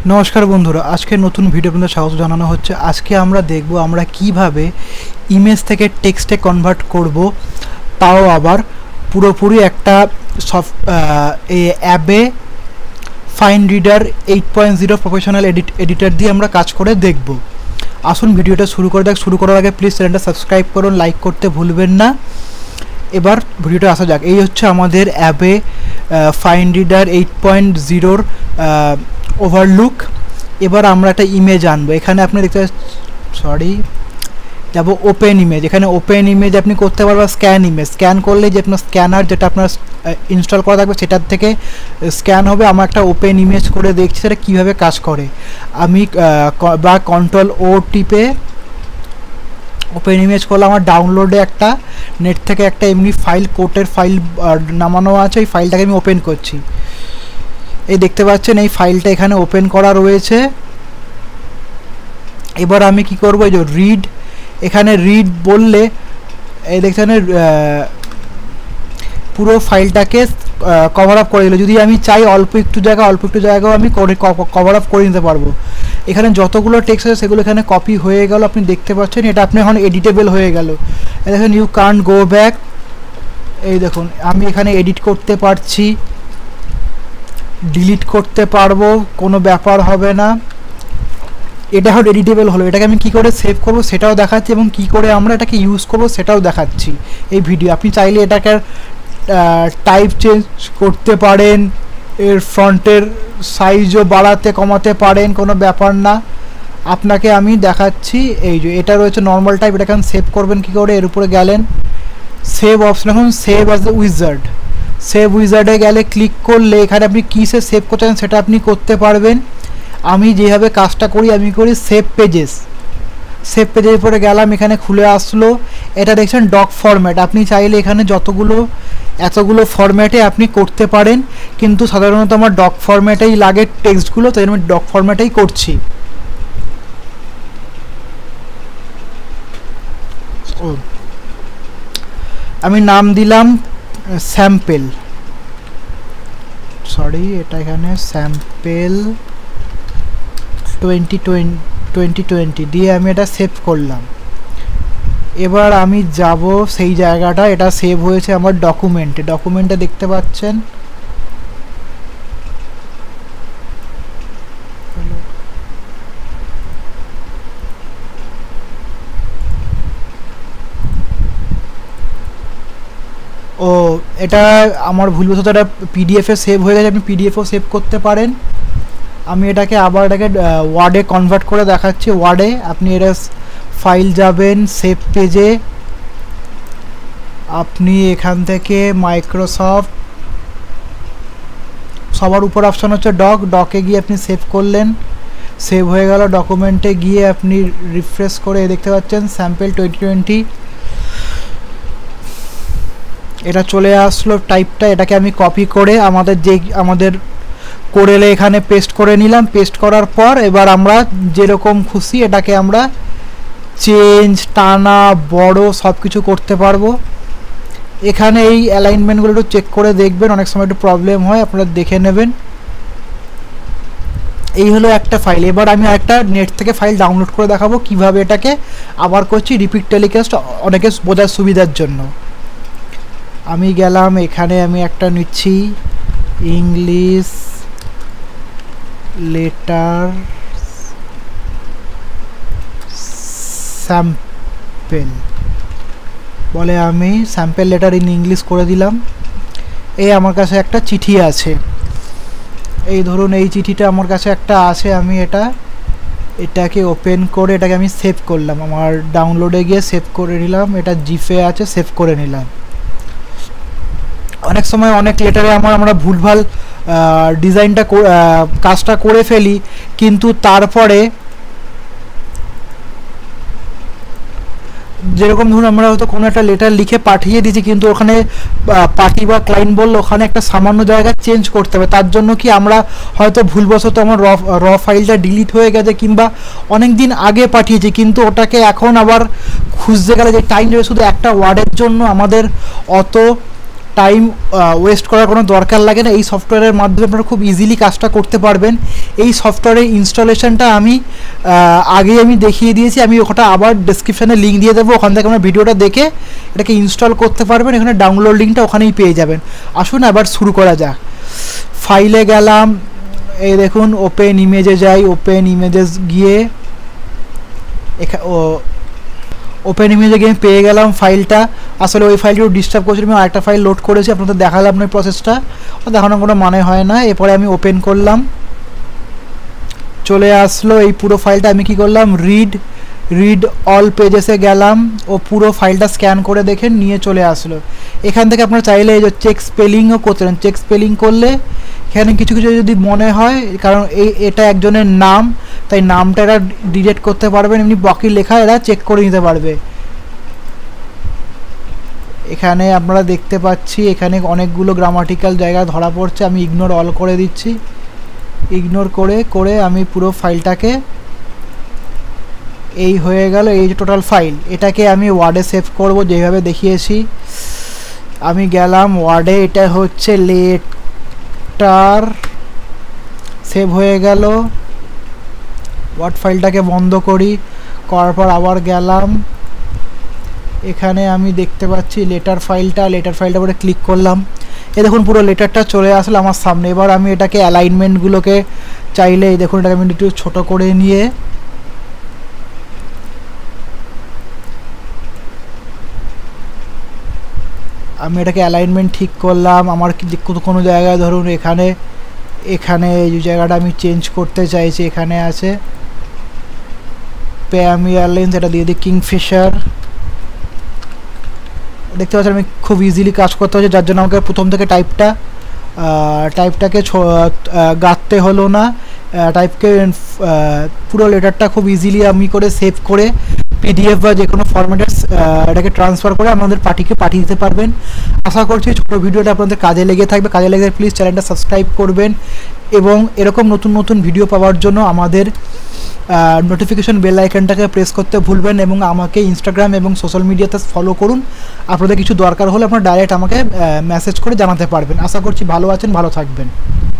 নমস্কার বন্ধুরা, আজকে নতুন ভিডিও আপনাদের স্বাগত জানানো হচ্ছে। আজকে আমরা দেখব আমরা কিভাবে ইমেজ থেকে টেক্সটে কনভার্ট করব, তাও আবার পুরোপুরি একটা ABBYY FineReader 8.0 professional editor দিয়ে আমরা কাজ করে দেখব। আসুন ভিডিওটা শুরু করে দেখ। শুরু করার আগে প্লিজ চ্যানেলটা সাবস্ক্রাইব করুন, লাইক করতে ভুলবেন না। এবার ভিডিওটা আসা যাক। এই হচ্ছে আমাদের অ্যাবে ফাইন রিডার 8.0 ওভারলুক। এবার আমরা একটা ইমেজ আনবো। এখানে আপনি দেখতে যাব ওপেন ইমেজ। এখানে ওপেন ইমেজ আপনি করতে পারবেন, স্ক্যান ইমেজ। স্ক্যান করলে যে আপনার স্ক্যানার যেটা আপনার ইনস্টল করা থাকবে সেটার থেকে স্ক্যান হবে। আমরা একটা ওপেন ইমেজ করে দেখছি সেটা কীভাবে কাজ করে। আমি বা কন্ট্রোল ও টিপে ওপেন ইমেজ করলে আমার ডাউনলোডে একটা নেট থেকে একটা এমনি ফাইল, কোটের ফাইল নামানো আছে। এই ফাইলটাকে আমি ওপেন করছি। এই দেখতে পাচ্ছেন এই ফাইলটা এখানে ওপেন করা রয়েছে। এবার আমি কি করব, এই যে রিড, এখানে রিড বললে এই দেখছেন পুরো ফাইলটাকে কভার আপ করে দিল। যদি আমি চাই অল্প একটু জায়গাও আমি কভার আপ করে নিতে পারবো। এখানে যতগুলো টেক্সট আছে সেগুলো এখানে কপি হয়ে গেল, আপনি দেখতে পাচ্ছেন। এটা আপনি এখন এডিটেবল হয়ে গেল। দেখেন ইউ কান্ট গো ব্যাক। এই দেখুন আমি এখানে এডিট করতে পারছি, ডিলিট করতে পারবো, কোনো ব্যাপার হবে না। এটা এখন এডিটেবল হলো। এটাকে আমি কি করে সেভ করব সেটাও দেখাচ্ছি, এবং কি করে আমরা এটাকে ইউজ করব সেটাও দেখাচ্ছি এই ভিডিও। আপনি চাইলে এটাকে টাইপ চেঞ্জ করতে পারেন, এর ফ্রন্টের সাইজও বাড়াতে কমাতে পারেন, কোনো ব্যাপার না। আপনাকে আমি দেখাচ্ছি। এই যে এটা রয়েছে নর্মাল টাইপ। এটা এখন সেভ করবেন কি করে, এর উপরে গেলেন, সেভ অপশন, এখন save as the wizard. Save উইজার্ডে গেলে ক্লিক করলে এখানে আপনি কিসে সেভ করতে চান সেটা আপনি করতে পারবেন। আমি যেভাবে কাজটা করি আমি করি সেভ পেজেস। সেভ পেজের পরে গেলাম, এখানে খুলে আসলো। এটা দেখছেন ডক ফরম্যাট। আপনি চাইলে এখানে এতগুলো ফরম্যাটে আপনি করতে পারেন, কিন্তু সাধারণত আমার ডক ফরম্যাটেই লাগে টেক্সটগুলো, তাই আমি ডক ফরম্যাটেই করছি। আমি নাম দিলাম স্যাম্পেল, এটা এখানে স্যাম্পেল 2020 দিয়ে আমি এটা সেভ করলাম। এবার আমি যাব সেই জায়গাটা, এটা সেভ হয়েছে আমার ডকুমেন্টে দেখতে পাচ্ছেন। ও এটা আমার ভুলবশত এটা পিডিএফে সেভ হয়ে গেছে। আপনি পিডিএফও সেভ করতে পারেন। আমি এটাকে ওয়ার্ডে কনভার্ট করে দেখাচ্ছি। ওয়ার্ডে আপনি এটা ফাইল যাবেন, সেভ পেজে, আপনি এখান থেকে মাইক্রোসফট, সবার উপর অপশান হচ্ছে ডকে গিয়ে আপনি সেভ করলেন, সেভ হয়ে গেল। ডকুমেন্টে গিয়ে আপনি রিফ্রেশ করে দেখতে পাচ্ছেন স্যাম্পেল 2020 এটা চলে আসলো টাইপটা। এটাকে আমি কপি করে আমাদের কোডেলে এখানে পেস্ট করে নিলাম। পেস্ট করার পর এবার আমরা যেরকম খুশি এটাকে আমরা চেঞ্জ, টানা, বড় সব কিছু করতে পারবো। এখানে এই অ্যালাইনমেন্টগুলো একটু চেক করে দেখবেন, অনেক সময় একটু প্রবলেম হয়, আপনারা দেখে নেবেন। এই হলো একটা ফাইল। এবার আমি একটা নেট থেকে ফাইল ডাউনলোড করে দেখাবো কিভাবে এটাকে আবার করছি রিপিট টেলিকাস্ট, অনেকে বোঝার সুবিধার জন্য। আমি গেলাম, এখানে আমি একটা নিচ্ছি ইংলিশ লেটার স্যাম্পেল বলে, আমি স্যাম্পেল লেটার ইন ইংলিশ করে দিলাম। এই আমার কাছে একটা চিঠি আছে, এই ধরুন এই চিঠিটা আমার কাছে একটা আছে। আমি এটাকে ওপেন করে এটাকে আমি সেভ করলাম। আমার ডাউনলোডে গিয়ে সেভ করে নিলাম। এটা জিপে আছে, সেভ করে নিলাম। অনেক সময় অনেক লেটারে আমরা ভুলভাল ডিজাইনটা কাজটা করে ফেলি, কিন্তু তারপরে যেরকম ধরুন আমরা হয়তো কোনো একটা লেটার লিখে পাঠিয়ে দিয়েছি, কিন্তু ওখানে পার্টি বা ক্লায়েন্ট বললো ওখানে একটা সামান্য জায়গা চেঞ্জ করতে হবে। তার জন্য কি আমরা হয়তো ভুলবশত আমার র ফাইলটা ডিলিট হয়ে গেছে, কিংবা অনেক দিন আগে পাঠিয়েছি, কিন্তু ওটাকে এখন আবার খুঁজতে গেলে যে টাইম দেবে, শুধু একটা ওয়ার্ডের জন্য আমাদের অত টাইম ওয়েস্ট করার কোনো দরকার লাগে না। এই সফটওয়্যারের মাধ্যমে আপনারা খুব ইজিলি কাজটা করতে পারবেন। এই সফটওয়্যারের ইনস্টলেশনটা আমি আগেই দেখিয়ে দিয়েছি, আমি ওটা আবার ডেসক্রিপশানে লিঙ্ক দিয়ে দেবো, ওখান থেকে আপনারা ভিডিওটা দেখে এটাকে ইনস্টল করতে পারবেন। এখানে ডাউনলোড লিঙ্কটা ওখানেই পেয়ে যাবেন। আসুন এবার শুরু করা যাক। ফাইলে গেলাম, এই দেখুন ওপেন ইমেজে যাই, ওপেন ইমেজেস গিয়ে ওপেন ইমেজে গিয়ে পেয়ে গেলাম ফাইলটা। আসলে ওই ফাইলটিও ডিস্টার্ব করছিল, আমি আরেকটা ফাইল লোড করেছি, আপনাদের দেখালাম না প্রসেসটা, দেখানোর কোনো মানে হয় না। এরপরে আমি ওপেন করলাম, চলে আসলো এই পুরো ফাইলটা। আমি কি করলাম, রিড অল পেজেসে গেলাম, ও পুরো ফাইলটা স্ক্যান করে দেখে নিয়ে চলে আসলো। এখান থেকে আপনারা চাইলে এই যে চেক স্পেলিংও করতে পারেন। চেক স্পেলিং করলে এখানে কিছু কিছু যদি মনে হয়, কারণ এটা একজনের নাম, তাই নামটা এরা ডিলিট করতে পারবেন, এমনি বাকি লেখা এরা চেক করে নিতে পারবে। এখানে আপনারা দেখতে পাচ্ছি এখানে অনেকগুলো গ্রামাটিক্যাল জায়গা ধরা পড়ছে, আমি ইগনোর অল করে দিচ্ছি। ইগনোর করে আমি পুরো ফাইলটাকে, এই হয়ে গেল এই যে টোটাল ফাইল, এটাকে আমি ওয়ার্ডে সেভ করব যেভাবে দেখিয়েছি। আমি গেলাম ওয়ার্ডে, এটা হচ্ছে লেটার, সেভ হয়ে গেল। ওয়ার্ড ফাইলটাকে বন্ধ করার পর আবার গেলাম, এখানে আমি দেখতে পাচ্ছি লেটার ফাইলটা পরে ক্লিক করলাম, এ দেখুন পুরো লেটারটা চলে আসলো আমার সামনে। এবার আমি এটাকে অ্যালাইনমেন্টগুলোকে চাইলে এই দেখুন এটাকে আমি একটু ছোটো করে নিয়ে আমি এটাকে অ্যালাইনমেন্ট ঠিক করলাম। আমার কোনো জায়গায় ধরুন এখানে এই জায়গাটা আমি চেঞ্জ করতে চাইছি, এখানে আছে প্যাম এয়ারলাইন্স, এটা দিয়ে দিই কিংফিশার। দেখতে পাচ্ছেন আমি খুব ইজিলি কাজ করতে হচ্ছে, যার জন্য আমাকে প্রথম থেকে টাইপটাকে গাঁথতে হলো না। টাইপকে পুরো লেটারটা খুব ইজিলি আমি করে সেভ করে পিডিএফ বা যে কোনো ফরম্যাটে এটাকে ট্রান্সফার করে আমাদের পার্টিকে পাঠিয়ে দিতে পারবেন। আশা করছি ছোটো ভিডিওটা আপনাদের কাজে লেগে থাকবে। কাজে লেগে প্লিজ চ্যানেলটা সাবস্ক্রাইব করবেন, এবং এরকম নতুন ভিডিও পাওয়ার জন্য আমাদের নোটিফিকেশন বেল আইকনটাকে প্রেস করতে ভুলবেন, এবং আমাকে ইনস্টাগ্রাম এবং সোশ্যাল মিডিয়াতে ফলো করুন। আপনাদের কিছু দরকার হলে আপনারা ডাইরেক্ট আমাকে মেসেজ করে জানাতে পারবেন। আশা করছি ভালো আছেন, ভালো থাকবেন।